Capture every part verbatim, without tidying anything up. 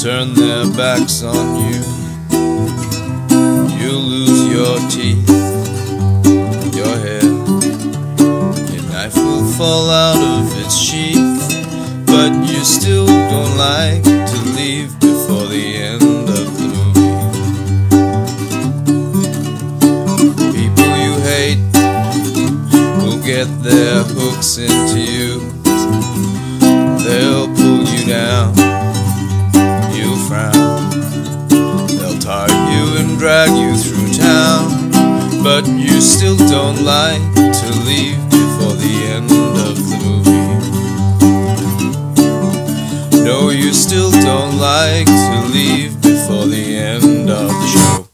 turn their backs on you. You'll lose your teeth, your hair, your knife will fall out of its sheath, but you still don't like to leave before the end of the movie. People you hate will get their hooks into you. They'll pull you down, you'll frown. They'll tar you and drag you through town, but you still don't like to leave before the end of the movie. No, you still don't like to leave before the end of the show.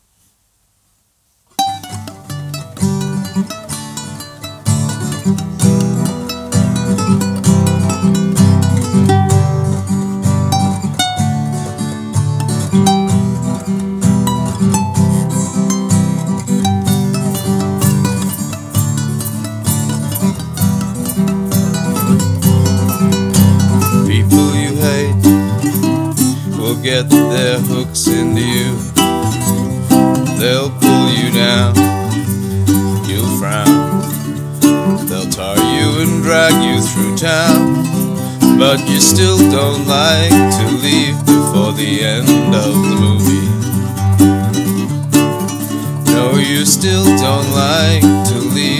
Get their hooks into you. They'll pull you down, you'll frown. They'll tar you and drag you through town, but you still don't like to leave before the end of the movie. No, you still don't like to leave